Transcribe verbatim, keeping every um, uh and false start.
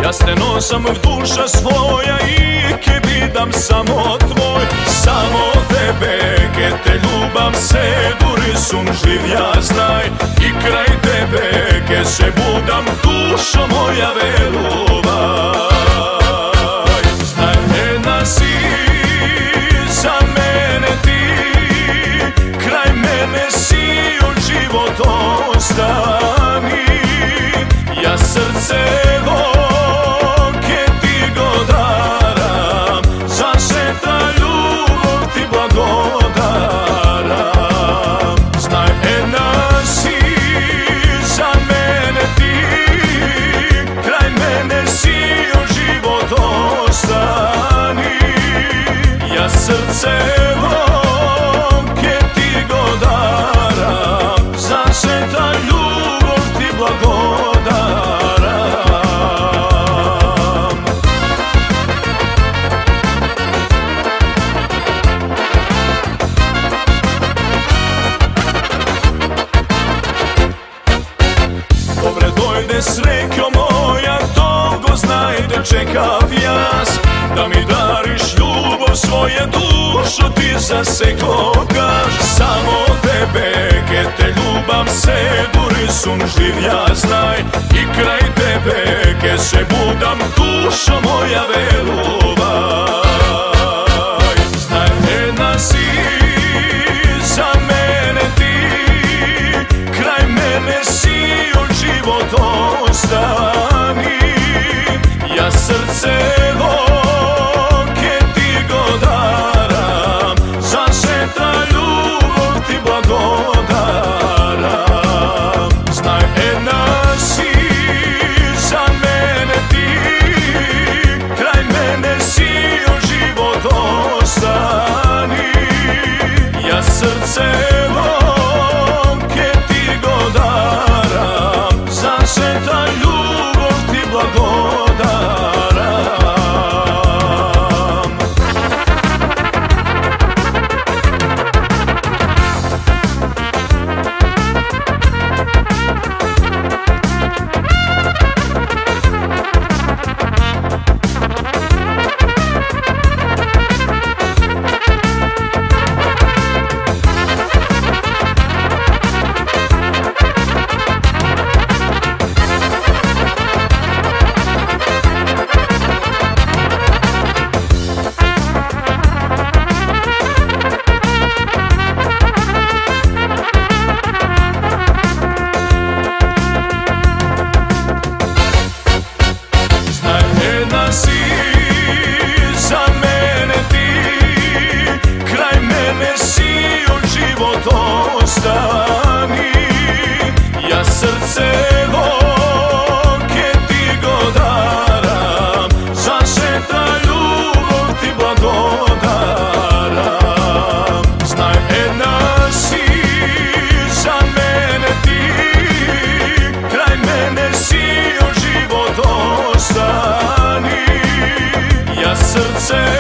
Ja steno sam duša svoja i ke bidam samo tvoj. Samo tebe, ke te ljubam se, duri sum živja znaj. I kraj tebe, ke se budam, dušo moja veruvaj. Znaj, jedna si za mene ti, kraj mene si od života ostani. Ja srce srce vam ke ti go daram, za se ta ljubav ti blagodaram. Dobre dojde srećo moja, dolgo znaj da čekav jas, da mi dariš ljubav svoje, dušo ti zasekogaš. Samo tebe, ke te ljubam se, duri sum živja znaj. I kraj tebe, ke se budam, dušo moja veruvaj. Znaj, jedna si za mene ti, kraj mene si od života ostani. Ja srce srce vam ke ti go daram, za se ta ljubav ti blagodaram. Ja srce vam ke ti go daram, za se ta ljubav ti blagodaram. Znaj, jedna si za mene ti, kraj mene si od života ostani. Ja srce